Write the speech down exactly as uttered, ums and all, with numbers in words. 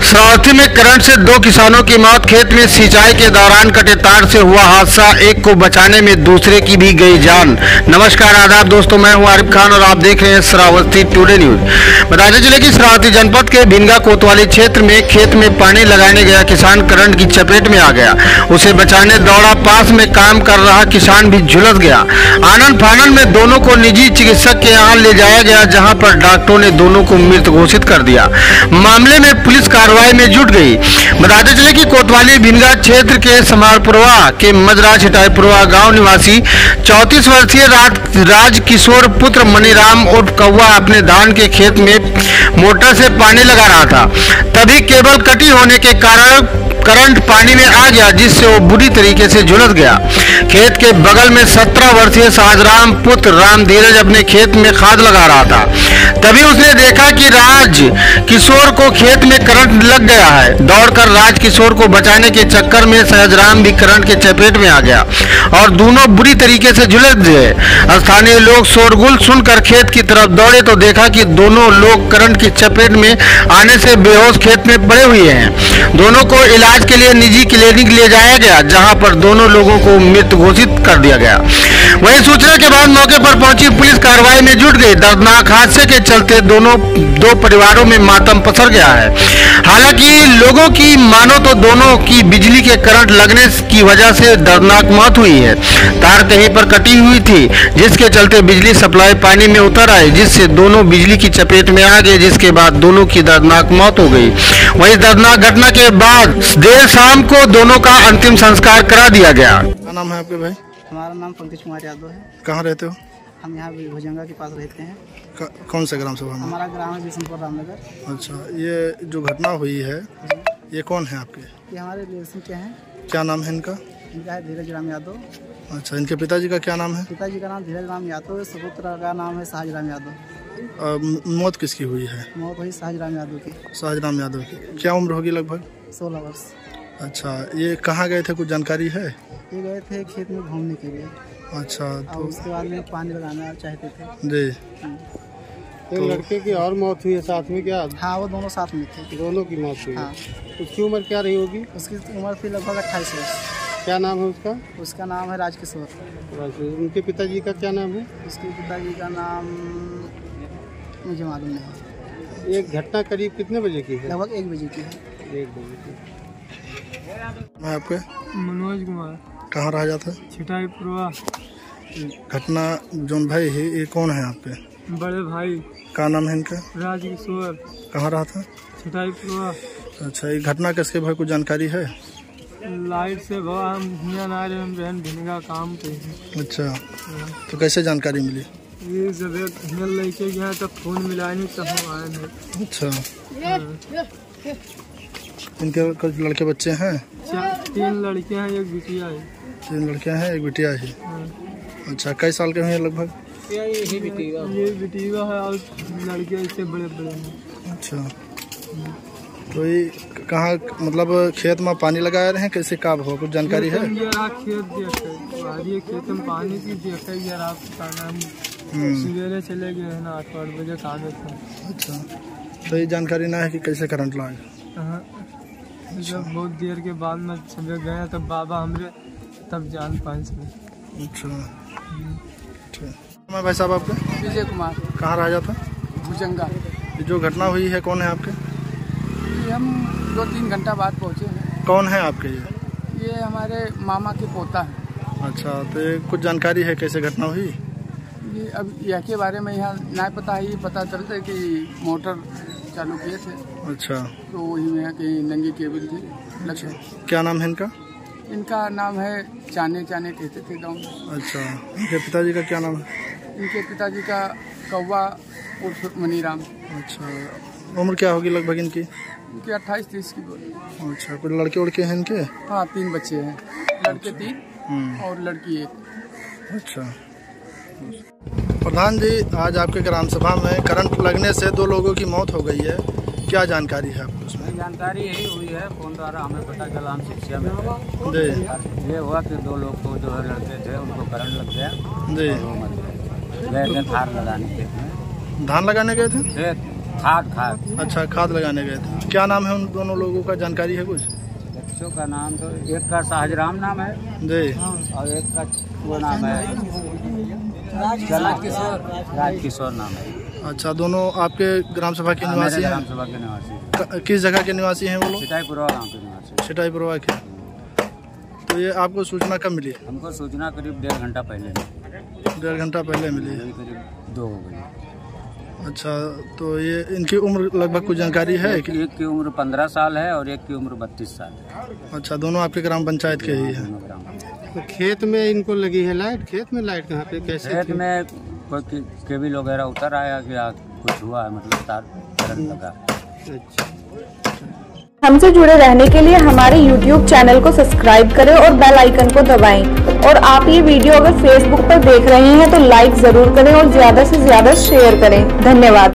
श्रावस्ती में करंट से दो किसानों की मौत। खेत में सिंचाई के दौरान कटे तार से हुआ हादसा, एक को बचाने में दूसरे की भी गई जान। नमस्कार आदाब दोस्तों, मैं हूं आरिफ खान और आप देख रहे हैं श्रावस्ती टुडे न्यूज। बताते चले कि श्रावस्ती जनपद के भिनगा कोतवाली क्षेत्र में खेत में पानी लगाने गया किसान करंट की चपेट में आ गया। उसे बचाने दौड़ा, पास में काम कर रहा किसान भी झुलस गया। आनन फानन में दोनों को निजी चिकित्सक के यहाँ ले जाया गया, जहाँ पर डॉक्टरों ने दोनों को मृत घोषित कर दिया। मामले में पुलिस कार्रवाई में जुट गई। बताते चले कि कोतवाली भिनगा क्षेत्र के समारपुरवा के मजरा छिटाईपुरवा गांव निवासी चौंतीस वर्षीय राज किशोर पुत्र मनीराम उर्फ कौवा अपने धान के खेत में मोटर से पानी लगा रहा था। तभी केबल कटी होने के कारण करंट पानी में आ गया, जिससे वो बुरी तरीके से झुलस गया। खेत के बगल में सत्रह वर्षीय शाहजराम पुत्र राम धीरज अपने खेत में खाद लगा रहा था। तभी उसने देखा कि राज किशोर को खेत में करंट लग गया है। दौड़कर राज किशोर को बचाने के चक्कर में शाहजराम भी करंट के चपेट में आ गया और दोनों बुरी तरीके से झुलस गए। स्थानीय लोग शोरगुल सुनकर खेत की तरफ दौड़े तो देखा कि दोनों लोग करंट की चपेट में आने से बेहोश खेत में पड़े हुए हैं। दोनों को इलाज के लिए निजी क्लिनिक ले जाया गया, जहां पर दोनों लोगों को मृत घोषित कर दिया गया। वहीं सूचना के बाद मौके पर पहुंची पुलिस कार्रवाई में जुट गई। दर्दनाक हादसे के चलते दोनों दो परिवारों में मातम पसर गया है। हालांकि लोगों की मानो तो दोनों की बिजली के करंट लगने की वजह से दर्दनाक मौत हुई है। तार कहीं पर कटी हुई थी, जिसके चलते बिजली सप्लाई पानी में उतर आई, जिससे दोनों बिजली की चपेट में आ गए, जिसके बाद दोनों की दर्दनाक मौत हो गई। वहीं दर्दनाक घटना के बाद देर शाम को दोनों का अंतिम संस्कार करा दिया गया। क्या नाम है आपके भाई? हमारा नाम पंकज कुमार यादव है। कहाँ रहते हो? हम यहाँ भुजंगा के पास रहते हैं। कौन सा ग्राम सभा में? हमारा ग्राम है बिशनपुर रामनगर। अच्छा, ये जो घटना हुई है ये कौन है आपके? ये हमारे रिलेशन के हैं। क्या नाम है इनका? इनका है धीरज राम यादव। अच्छा, इनके पिताजी का क्या नाम है? पिताजी का नाम धीरज राम यादव है, सुपुत्र का नाम है शाहजराम यादव। मौत किसकी हुई है? मौत हुई शाहजराम यादव की। शाहजराम यादव की। क्या उम्र होगी लगभग? सोलह वर्ष। अच्छा, ये कहाँ गए थे, कुछ जानकारी है? ये गए थे खेत में घूमने के लिए। अच्छा, तो उसके बाद में पानी लगाना चाहते थे जी। तो लड़के की और मौत हुई है साथ में क्या? हाँ, वो दोनों साथ में थे। दोनों की मौत हुई। हाँ। उसकी उम्र क्या रही होगी? उसकी उम्र थी लगभग अट्ठाईस वर्ष। क्या नाम है उसका? उसका नाम है राज किशोर। उनके पिताजी का क्या नाम है? उसके पिताजी का नाम मुझे मालूम नहीं। एक घटना करीब कितने बजे की है? लगभग एक बजे की है। एक बजे की। मैं आपके? मनोज कुमार। कहाँ रह जाता है? छिटाईपुरवा। घटना जोन भाई है ये कौन है आपके? बड़े भाई। क्या नाम है इनका? राज किशोर। कहाँ रहा था? छिटाईपुरवा। अच्छा, ये घटना किसके भाई कुछ जानकारी है? लाइट से भवा हम हियां ना रहे, हम बहन भिनगा काम पे। अच्छा, तो कैसे जानकारी मिली? ये जब हियां लेके गया तब फोन मिला नहीं, तब हम आए नहीं। अच्छा, इनके कुछ लड़के बच्चे हैं? तीन लड़कियां हैं, एक बिटिया है। तीन लड़कियां हैं, एक बिटिया है। अच्छा, कई साल के हैं लगभग? ये बिटिया है और लड़के इससे बड़े बड़े हैं। अच्छा, तो ये कहाँ मतलब खेत में पानी लगाए रहे हैं, कैसे काब हो, कुछ जानकारी है? खेत देखे खेत में पानी की देखे सवेरे चले गए हैं ना, आठ आठ बजे काम था। अच्छा, तो ये जानकारी ना है कि कैसे करंट लगा? जब बहुत देर के बाद में समझ गए तब बाबा हमरे तब जान पाए सके। अच्छा, मैं भाई साहब आपका? विजय कुमार। कहाँ रह जाता? भुजंगा। ये जो घटना हुई है कौन है आपके? ये हम दो तीन घंटा बाद पहुँचे हैं। कौन है आपके ये? ये हमारे मामा के पोता है। अच्छा, तो ये कुछ जानकारी है कैसे घटना हुई? ये अब यह के बारे में यहाँ ना पता है, ये पता चलता है कि मोटर चालू किए थे। अच्छा, तो वही में कहीं नंगी केबल थी लगे। क्या नाम है इनका? इनका नाम है चाने चाने कहते थे गाँव में। अच्छा, इनके पिताजी का क्या नाम है? इनके पिताजी का कौवा उर्फ मनीराम। अच्छा, उम्र क्या होगी लगभग इनकी? इनकी अट्ठाईस तीस की बोली। अच्छा, कुछ लड़के उड़के हैं इनके? हाँ, तीन बच्चे हैं, लड़के तीन और लड़की एक। अच्छा, प्रधान जी, आज आपके ग्राम सभा में करंट लगने से दो लोगों की मौत हो गई है, क्या जानकारी है आपको उसमें? जानकारी यही हुई है, फोन द्वारा हमें पता चला, हम शिक्षा में जी। ये हुआ कि दो लोग को जो है लड़के थे उनको करंट लग गया जी। गए थे धान लगाने खेत में। धान लगाने गए थे? खेत खाद खाद अच्छा, खाद लगाने गए थे। क्या नाम है उन दोनों लोगों का, जानकारी है कुछ? बच्चों का नाम तो एक का शाहजराम नाम है जी, और एक का वो नाम है राजकिशोर राजकिशोर नाम है। अच्छा, दोनों आपके ग्राम सभा के निवासी ग्राम हैं? सभा के निवासी, क- किस जगह के निवासी हैं वो लोग? सिटाईपुरवा गाँव के निवासी। छिटाईपुरवा के। तो ये आपको सूचना कब मिली? हमको सूचना करीब डेढ़ घंटा पहले मिली। डेढ़ घंटा पहले मिली है। यही करीब दो हो गई। अच्छा, तो ये इनकी उम्र लगभग कुछ जानकारी है कि? एक की उम्र पंद्रह साल है और एक की उम्र बत्तीस साल है। अच्छा, दोनों आपके ग्राम पंचायत के ही हैं। दोनों ग्राम। तो खेत में इनको लगी है लाइट? खेत में लाइट कहाँ पे, कैसे? खेत में कोई के- केबल वगैरह उतर आया कि कुछ हुआ है, मतलब तार करंट लगा। अच्छा। हमसे जुड़े रहने के लिए हमारे यूट्यूब चैनल को सब्सक्राइब करें और बेल आइकन को दबाएं। और आप ये वीडियो अगर फेसबुक पर देख रहे हैं तो लाइक जरूर करें और ज्यादा से ज्यादा शेयर करें। धन्यवाद।